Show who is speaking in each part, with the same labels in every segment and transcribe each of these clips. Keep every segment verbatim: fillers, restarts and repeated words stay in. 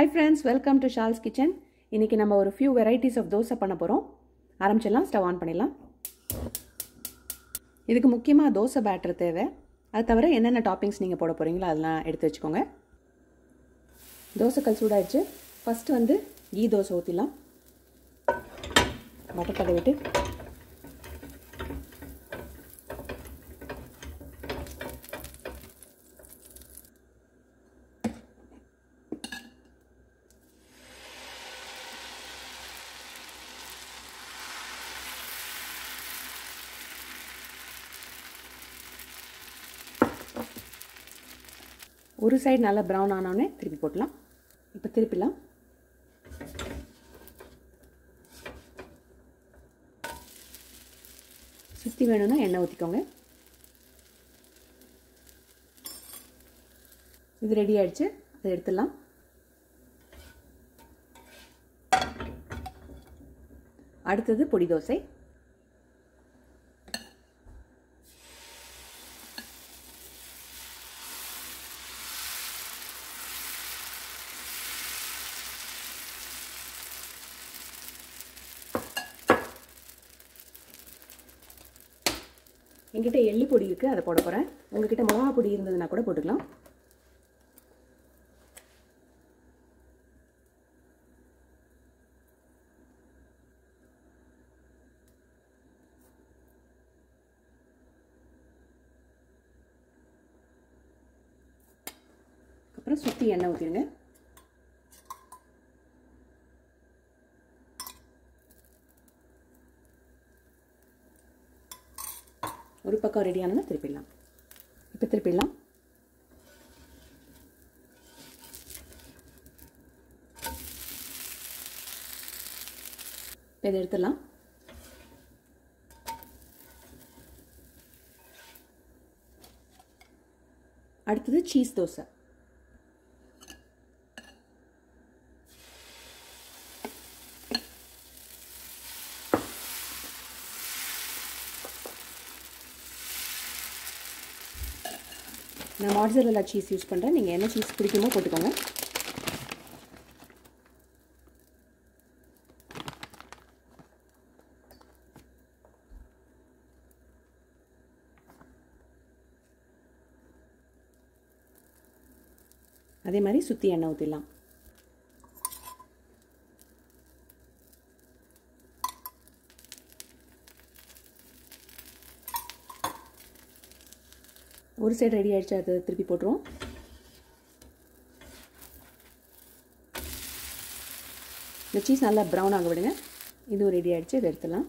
Speaker 1: Hi friends, welcome to Shal's Kitchen. இன்னைக்கு நம்ம ஒரு few varieties of dosa பண்ண போறோம். ஆரம்பிச்சிடலாம். ஸ்டவ் ஆன் பண்ணிடலாம். இதுக்கு முக்கியமா தோசை பேட்டர் தேவை. அது தவிர என்னென்ன டாப்பிங்ஸ் நீங்க போட போறீங்களோ அதெல்லாம் எடுத்து வச்சுக்கோங்க. தோசை கல் சூடாயிடுச்சு. ஃபர்ஸ்ட் வந்து கீ தோசை ஊத்திடலாம். பட்டர் தடவிட்டு ஒரு சைடு நல்லா ப்ரௌன் ஆனோடனே திருப்பி போடலாம். இப்போ திருப்பிடலாம். சுற்றி வேணும்னா எண்ணெய் ஊற்றிக்கோங்க. இது ரெடி ஆயிடுச்சு. அதை எடுத்துடலாம். அடுத்தது பொடி தோசை. என்கிட்ட எள்ளு பொடி இருக்குது, அதை போட போகிறேன். உங்ககிட்ட மிளகா பொடி இருந்ததுன்னா கூட போட்டுக்கலாம். அப்புறம் சுற்றி எண்ணெய் ஊற்றிடுங்க. ஒரு பக்கம் ரெடியானதை திருப்பிடலாம். இப்போ திருப்பிடலாம். இதை எடுத்துடலாம். அடுத்தது சீஸ் தோசை. நான் மாட்சரெல்லா சீஸ் யூஸ் பண்ணுறேன். நீங்கள் என்ன சீஸ் பிடிக்குமோ போட்டுக்கோங்க. அதே மாதிரி சுற்றி எண்ணெய் ஊற்றிடலாம். ஒரு சைடு ரெடி ஆயிடுச்சு. அதை திருப்பி போட்டுருவோம். இந்த சீஸ் நல்லா ப்ரௌன் ஆக விடுங்க. இதுவும் ரெடி ஆயிடுச்சு. இதை எடுத்துடலாம்.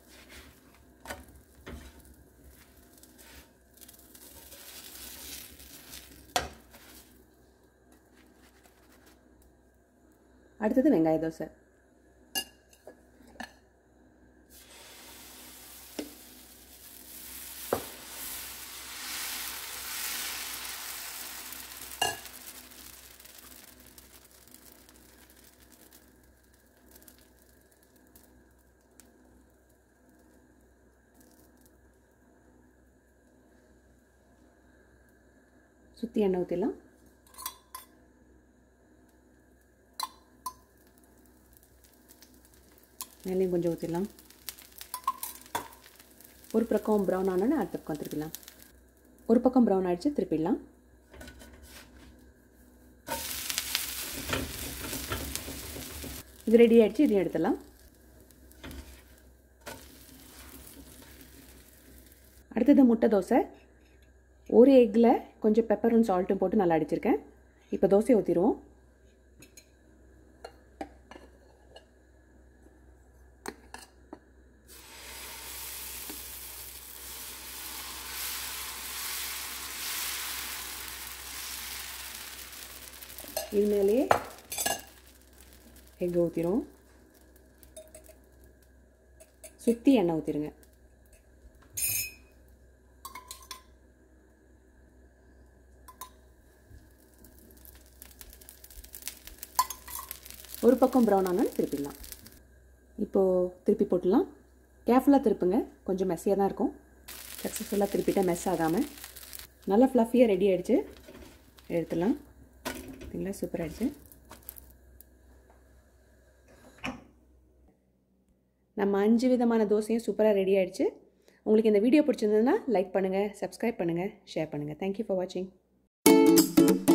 Speaker 1: அடுத்தது வெங்காய தோசை. சுற்றி எண்ணெய் ஊற்றிடலாம். மேலேயும் கொஞ்சம் ஊற்றிடலாம். ஒரு பக்கம் ப்ரௌன் ஆனோன்னு அடுத்த பக்கம் திருப்பிடலாம். ஒரு பக்கம் ப்ரௌன் ஆகிடுச்சு. திருப்பிடலாம். இது ரெடி ஆகிடுச்சு. இதையும் எடுத்துடலாம். அடுத்தது முட்டை தோசை. ஒரு எக்கில் கொஞ்சம் பெப்பரும் சால்ட்டும் போட்டு நல்லா அடிச்சிருக்கேன். இப்போ தோசை ஊற்றிடுவோம். இது மேலேயே எக் ஊற்றிடுவோம். சுற்றி எண்ணெய் ஊற்றிடுங்க. ஒரு பக்கம் ப்ரௌன் ஆனால் திருப்பிடலாம். இப்போது திருப்பி போட்டுடலாம். கேர்ஃபுல்லாக திருப்புங்க. கொஞ்சம் மெஸ்ஸியாக தான் இருக்கும். சக்ஸஸ்ஃபுல்லாக திருப்பிட்டால் மெஸ் ஆகாமல் நல்லா ஃப்ளஃபியாக ரெடி ஆகிடுச்சு. எடுத்துடலாம். பார்த்தீங்களா, சூப்பர் ஆகிடுச்சு. நம்ம அஞ்சு விதமான தோசையும் சூப்பராக ரெடி ஆகிடுச்சு. உங்களுக்கு இந்த வீடியோ பிடிச்சிருந்ததுன்னா லைக் பண்ணுங்கள், சப்ஸ்கிரைப் பண்ணுங்கள், ஷேர் பண்ணுங்கள். தேங்க்யூ ஃபார் வாட்சிங்.